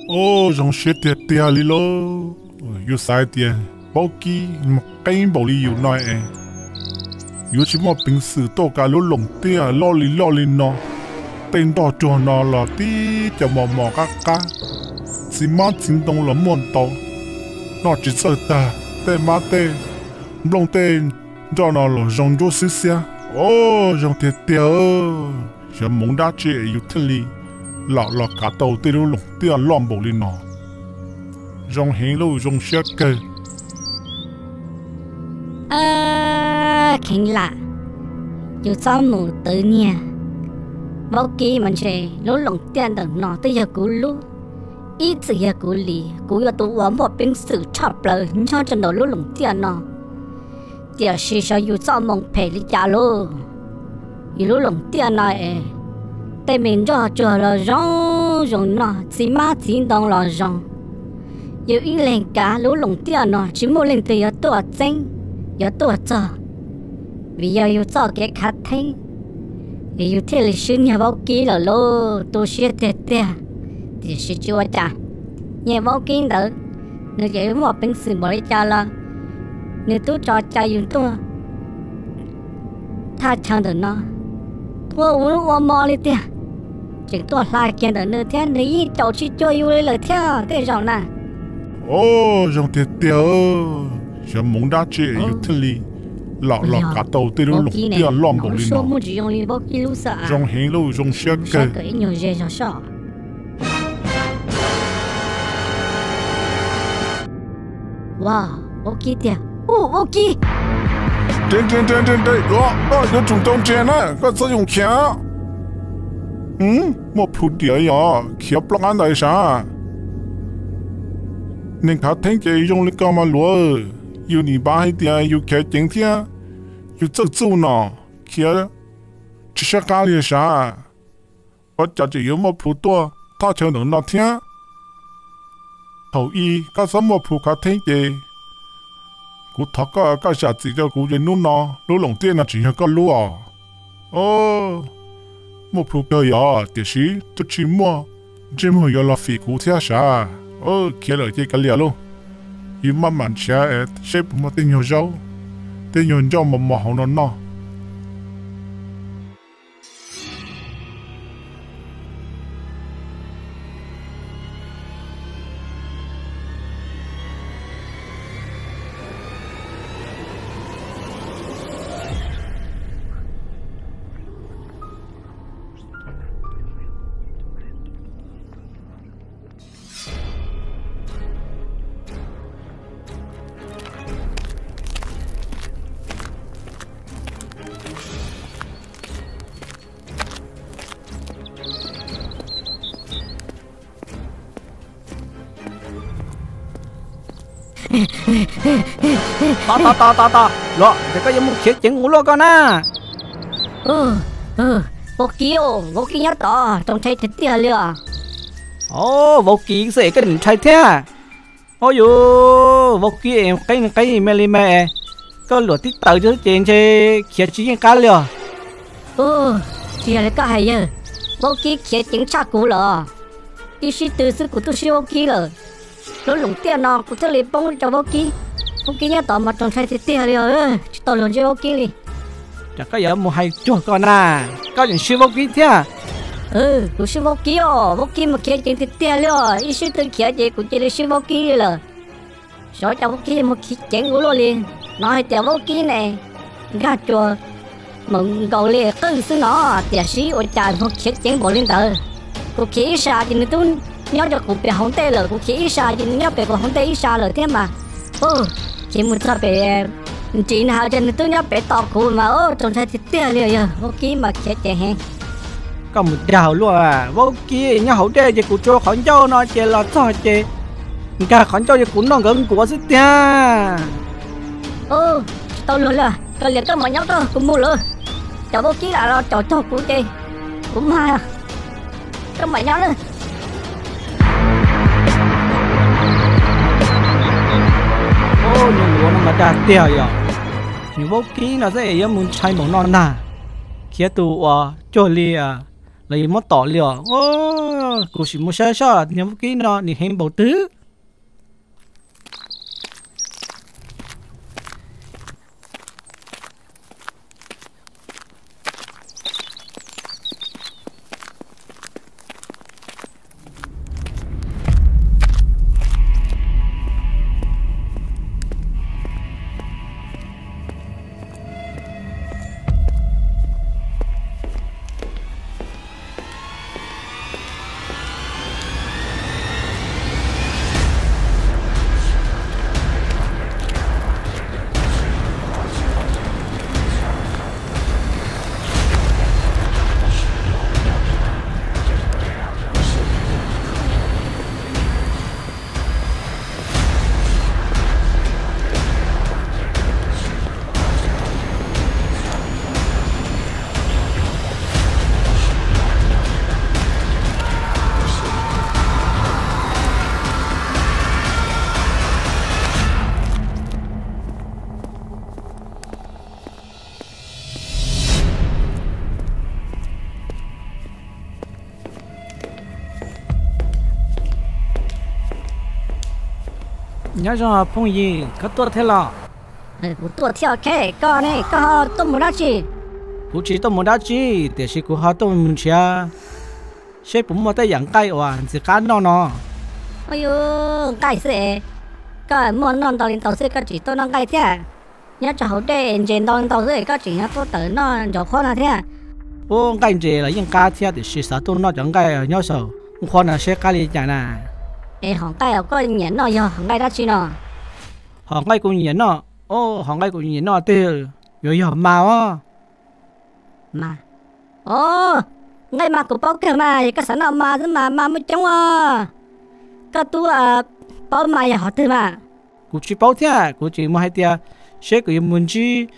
ô trong xe tiệt tiệt đi lo yêu sai tiệt bao kỳ một cái bảo lý yêu nói yêu chỉ một bình sự to cả lỗ lồng tiệt lo li nó tên đó cho nó là tí cho mò cá chỉ má chính đông là mòn tàu nó chỉ sợ ta tên má tên long tên cho nó là rong cho xí xí ô rong tiệt tiệt giờ muốn đá chơi yêu thiên lý là cả tàu tê lỗ lồng tiệt lom bảo lý nó rong hẹn lâu rong xe cơ kinh lạ yêu sao mù tự nhiên bao kỳ mình sẽ lỗ lồng tiền đằng nọ tới giờ cú lú ít giờ cú lì cú giờ tụ uống một bình sự chọc lời cho chân đầu lỗ lồng tiền nọ tiền sẽ sao yêu sao mong phải đi trả lô yêu lỗ lồng tiền này tại mình cho là rong nọ chỉ má chỉ đồng là rong yêu ít lên cả lỗ lồng tiền nọ chỉ một lên từ giờ tuổi chân giờ tuổi chờ vì giờ yêu sao cái khát thấy yêu thế là xin nhà bao kỹ là lô tôi sẽ tệ thì sẽ chua cha nhà bao kỹ đó nếu vậy một bên sự mới cha là nếu tôi cho cha yêu tôi tha chẳng được nó tôi uống mò đi tiền chỉ tôi lại kiện được nữa thế nếu cháu chỉ cho yêu lời theo thế rồi nè ô trong tiệt giờ muốn đá chơi yêu thiên lý là cả tàu tê lỗ lồng tiệt lom bảo lý nó rong hẹn lâu rong xe cơ wow ok tiệt ok trên đó có trùng tông trên á có sử dụng kia một phút địa à kia plug anh đại sao nên cả thanh chế dùng lịch mà lúa yêu nhị ba hay tiệt yêu kia chính tiệt yêu tự chủ nó kia chỉ sẽ cá liền sao chỉ yêu một phút tua ta chờ được nó tiệt hậu y có sắm một phút cả thanh chế cú thắc cái啥子叫cú人弄呐，老龙店那只有个路啊，哦，莫普个呀，就是都去么，这么要拉飞股贴啥，哦，开了这个了咯，要慢慢吃，谁不么定要肉，定要肉么好了喏。 ta lo để có một chiếc chén ngủ lo con à vô ký nhớ tỏ trong thấy thật tiền liền vô ký sẽ cái đỉnh trai thế ôi yo vô ký em cái mẹ có lửa tít tờ chứ trên chơi kia chỉ cá liền kia là cái gì vô ký kia chính xác cũ rồi ý sĩ từ xưa của tôi siêu vô ký rồi lỗ lủng tiền nó cũng thật là bông cho vô ký nhá tỏ mà trong sai thì tiền rồi tao luôn cho vô ký đi chắc có giờ một hai chuột con à có những siêu vô ký thế cũng siêu vô ký mà kia chính thì tiền rồi ý sĩ từ kia gì cũng chỉ là siêu vô ký rồi số cho vô ký một khi chén ngủ luôn nói tiền vô ký này gà chùa mừng cầu liền cứ xứ nó tiền sĩ ở tràn một chiếc chén bỏ lên tờ cũng khí sao thì tôi nhớ cho cụ bị hỏng tê rồi cụ khí sao thì nhớ bị hỏng tê sao rồi thế mà chỉ muốn cho bị chị nào cho nên tôi nhớ bị tọt cụ mà trong thời thì tê liền giờ vô ký mà chết chạy hen có một đào luôn à vô ký nhớ hậu tê thì cụ cho khỏi châu nó chơi là sao chơi cả khỏi châu thì cụ nó gần của sức tê tao luôn là tao liền cái mà nhóc đó cũng mua luôn cho vô ký là cho cụ chơi cũng hay cái mà nhóc đó nhưng mà nó mà đạt tiêu rồi nhưng vô ký nó sẽ muốn chạy một non nà kia tụ cho li lấy mất tỏ liều ô cô chỉ mua xe sao nhắm cái nó đi hem bầu tứ nhớ cho phong gì có tốt thế lọ của tôi theo cái con này có tôi muốn đó chị cú chỉ tôi muốn đá chi để chỉ cú họ tôi muốn chia sẽ bụng mà tay养cây hoàn chỉ cá nó ôi呦cái gì cái muốn non tàu tàu sẽ cái chỉ tôi non cái thế nhớ cho hậu đây trên tàu tàu sẽ cái chỉ nhớ tôi tới nó cho khó là thế ô cái gì là những cá thế để chỉ sao tôi nó chẳng cái nhớ sao khó là sẽ cá gì chẳng à ê hỏng cái ở có nhện nó giờ hỏng cái đó chi nó họ ngay cũng nhện nó ô họ ngay cũng nhện nó từ rồi họ màu á mà ô ngay mà của bao kia mà cái sản nào mà mới chống cái tu bao mà họ từ mà cú chỉ bao thế cú chỉ mua hai tia sẽ cái muốn chi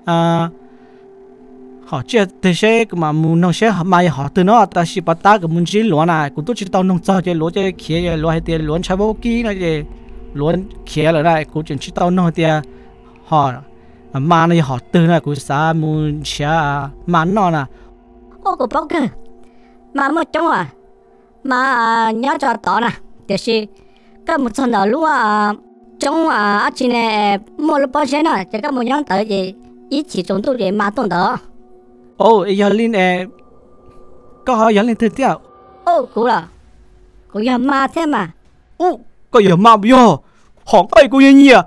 họ chưa thế sẽ mà muốn nó sẽ mà họ từ nó ta chỉ bắt ta cái muốn chi luôn à cú tôi chỉ tao nông cho cái lúa cái kia lúa hai tia lúa trái bao kí này cái lúa kia là này cú chỉ tao nông tia họ mà này họ từ này cú sa muốn chia mà nó nè ô của bao kia mà mới chống mà nhớ cho tao nè thì是cái một phần nào luôn chống chị này mua lúc bao giờ nè chỉ có một nhóm tới gì ý chỉ chúng tôi để mà tồn đó ô giờ lên có họ giờ lên thứ tiêu ô cú là cú giờ mà thế mà ô có giờ mà bây giờ họ bay cú gì à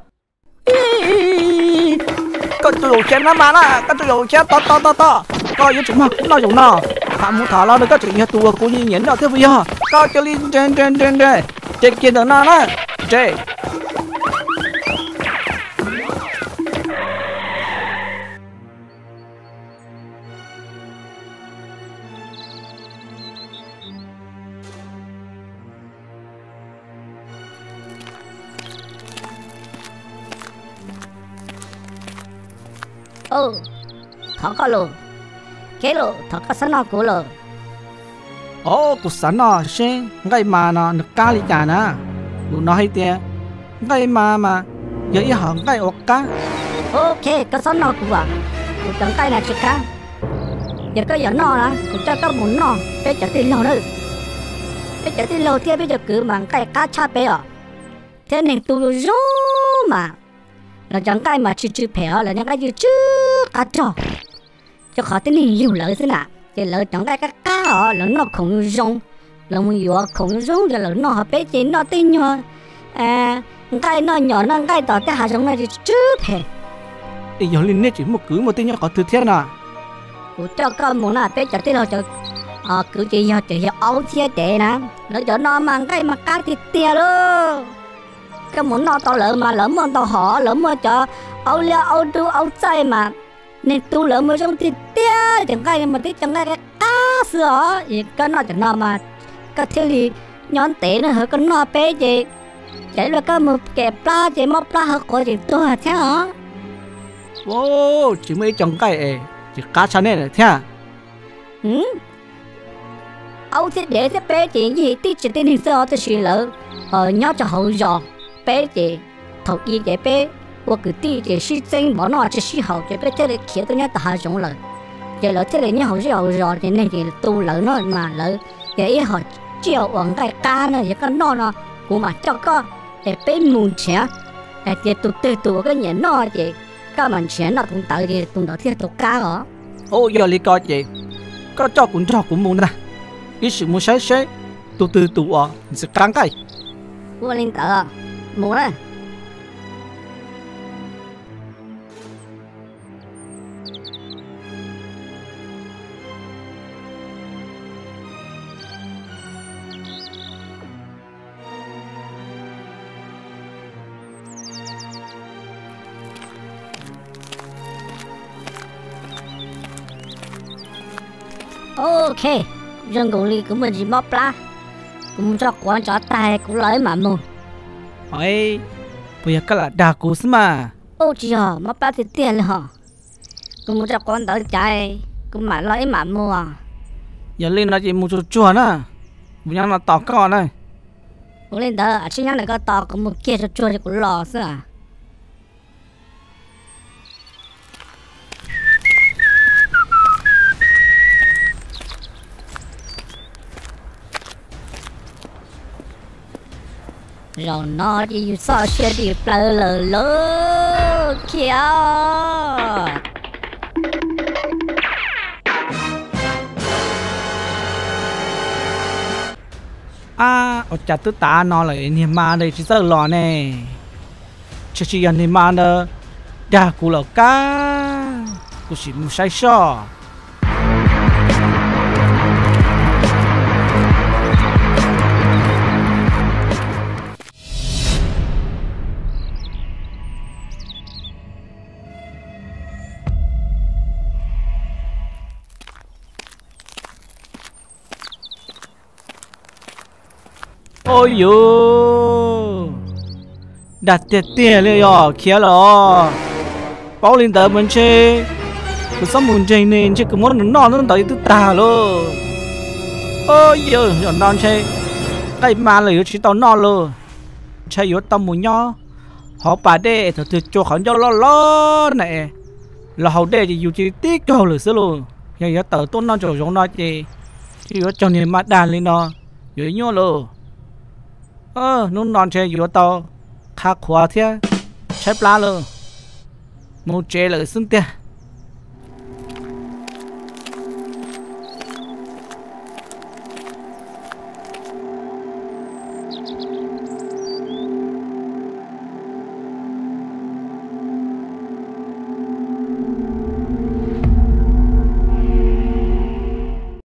có tụi đồ chén mà là có tụi đồ chén to có những chúng mà cũng nói chúng nào phạm muốn thả lo được các chuyện như tụi cú gì nhẫn đó thế bây giờ có cho lên trên kia đó nó trên ô thọ có luôn cái luôn thọ có sẵn nó cũ luôn ô cú sẵn nó xem ngay mà nó được cá đi cả nè cú nói hay tiệt ngay mà giờ ý họ ngay ốc cá ok có sẵn nó cũ cũ chẳng cái là chuyện khác giờ có giờ nó là cũ cho có muốn nó bây giờ thì lâu nữa bây giờ thì lâu thì bây giờ cứ mang cái cá cha bé thế nên tôi rú mà là chẳng cái mà chữ phèo là những cái chữ cá trò cho khó tin nhiều lợi thế nào thì lợi chẳng cái cá họ là nó không rong là một vừa không rong rồi là nó họ bé chỉ nó tin nhau cái nó nhỏ nó cái tỏ cái hạt giống này chữ phèo thì giờ lên nét chỉ một cứ một tin nhau có từ thế nào của cho con muốn là bé cho tin là cho cứ chỉ áo chia để nè nó cho nó mang cái mà cá thịt tia luôn cái muốn nó to lớn mà lớn mà to họ lớn mà cho áo lia áo đu áo chay mà nên tu lớn mà trong thịt tia chẳng cái mà tí chẳng cái cá sữa thì cái nó chẳng nó mà cái thiếu gì nhón té nữa hả cái nó bé gì chạy là cái một kẹp pla chỉ một pla hả có gì tôi hả thế hả ô chỉ mấy chẳng cái chỉ cá chăn này thế à áo thiết để thế bé chỉ gì tí chỉ tin hình sơ tôi chỉ lỡ nhớ cho hậu giò bé chỉ thầu y bé 我个弟弟是真冇那只时候，就被这里贴到人家大中了。 giờ lỡ thế này nhá họ giàu rồi thì này thì tu lỡ nó mà lỡ để họ chiều uống cái cá nữa, cái nó cũng mà cho con để bên mùng chén, để tụ cái nhện nó thì các bạn chén nó cũng tự thì tụ đó thì tụ cá đó. Ô giờ lý có gì có cho cũng muốn nè ý sự muốn sẽ tụ ở sẽ căng cái Vô linh tử muốn đấy. Ok, dân cụ ly của mình chỉ bóp lá, cũng cho quán cho tay cũng lấy mà mua. ôi bây giờ cái là đa cú mà Ô chị hả, bóp lá thì tiền hả? Cũng cho quán tới chạy, cũng mà lấy mà mua. giờ lên nó chỉ mua chua nè bây giờ nó tỏ con này Cũng lên đó, chỉ nhắn là có to cũng một kia cho chua thì cũng lò xưa à. Rồi nó đi sao xe đi lờ lờ kìa. ở chả tư ta nó lại niềm mà đây chỉ sợ lò nè chỉ ăn niềm mà đó đa cú là cá cú chỉ mua sai sọ ôi dồi đặt tiền lên rồi kia rồi bảo lên tới bên trên cứ sống muốn chơi nên chứ cứ muốn nó tới tức ta luôn ôi dồi rồi non chơi cái mà là chỉ tao no luôn chơi yếu tao muốn nhau họ bà đây thì cho họ cho lo này là họ đây thì dù chỉ tiếc cho lửa xứ luôn giờ giờ tao tốt nó cho giống nó chỉ yếu cho nên mà đàn lên nó yếu nhau luôn nó non chơi yếu tao khá khóa thế chép lá luôn một chế lợi xứng tiền